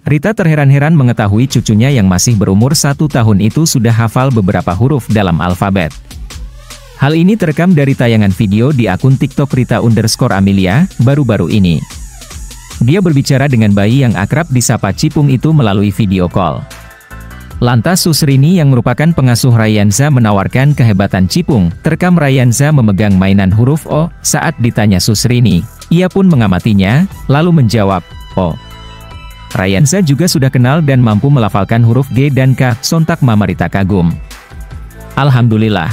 Rita terheran-heran mengetahui cucunya yang masih berumur 1 tahun itu sudah hafal beberapa huruf dalam alfabet. Hal ini terekam dari tayangan video di akun TikTok Rita_Amelia, baru-baru ini. Dia berbicara dengan bayi yang akrab disapa Cipung itu melalui video call. Lantas Susrini yang merupakan pengasuh Ryanza menawarkan kehebatan Cipung. Terekam Ryanza memegang mainan huruf O, saat ditanya Susrini, ia pun mengamatinya, lalu menjawab, O. Ryanza juga sudah kenal dan mampu melafalkan huruf G dan K, sontak Mama Rita kagum. Alhamdulillah.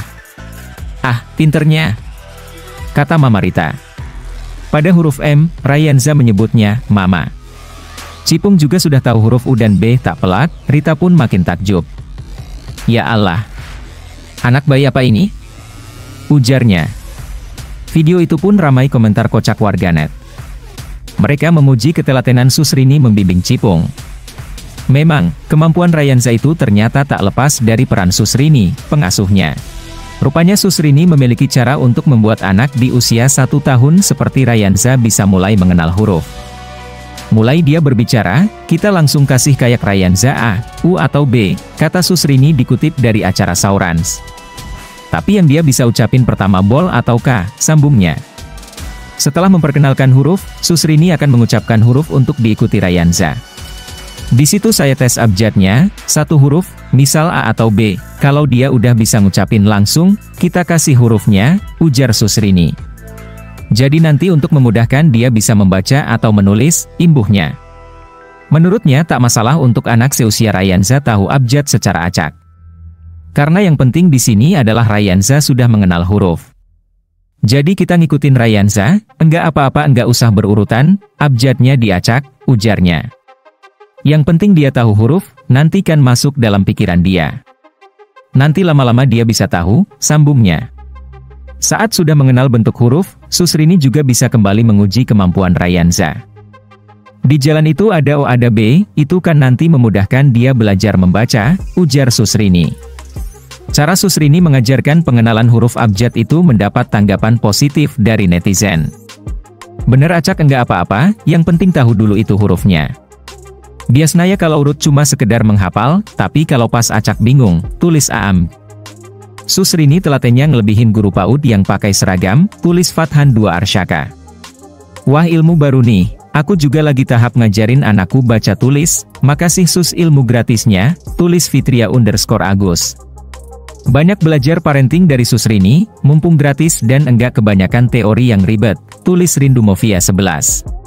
Ah, pinternya, kata Mama Rita. Pada huruf M, Ryanza menyebutnya, Mama. Cipung juga sudah tahu huruf U dan B tak pelak, Rita pun makin takjub. Ya Allah, anak bayi apa ini? Ujarnya. Video itu pun ramai komentar kocak warganet. Mereka memuji ketelatenan Susrini membimbing Cipung. Memang, kemampuan Ryanza itu ternyata tak lepas dari peran Susrini, pengasuhnya. Rupanya Susrini memiliki cara untuk membuat anak di usia 1 tahun seperti Ryanza bisa mulai mengenal huruf. Mulai dia berbicara, kita langsung kasih kayak Ryanza A, U atau B, kata Susrini dikutip dari acara Saurans. Tapi yang dia bisa ucapin pertama bol atau K, sambungnya. Setelah memperkenalkan huruf, Susrini akan mengucapkan huruf untuk diikuti Ryanza. Di situ saya tes abjadnya, 1 huruf, misal A atau B, kalau dia udah bisa ngucapin langsung, kita kasih hurufnya, ujar Susrini. Jadi nanti untuk memudahkan dia bisa membaca atau menulis, imbuhnya. Menurutnya tak masalah untuk anak seusia Ryanza tahu abjad secara acak. Karena yang penting di sini adalah Ryanza sudah mengenal huruf. Jadi kita ngikutin Ryanza, enggak apa-apa enggak usah berurutan, abjadnya diacak, ujarnya. Yang penting dia tahu huruf, nanti kan masuk dalam pikiran dia. Nanti lama-lama dia bisa tahu, sambungnya. Saat sudah mengenal bentuk huruf, Susrini juga bisa kembali menguji kemampuan Ryanza. Di jalan itu ada O ada B, itu kan nanti memudahkan dia belajar membaca, ujar Susrini. Cara Susrini mengajarkan pengenalan huruf abjad itu mendapat tanggapan positif dari netizen. Bener acak enggak apa-apa, yang penting tahu dulu itu hurufnya. Biasanya kalau urut cuma sekedar menghafal, tapi kalau pas acak bingung, tulis aam. Susrini telatennya ngelebihin guru PAUD yang pakai seragam, tulis Fathan 2 Arsyaka. Wah ilmu baru nih, aku juga lagi tahap ngajarin anakku baca tulis, makasih Sus ilmu gratisnya, tulis Fitria_Agus. Banyak belajar parenting dari Susrini, mumpung gratis dan enggak kebanyakan teori yang ribet, tulis Rindu Movia 11.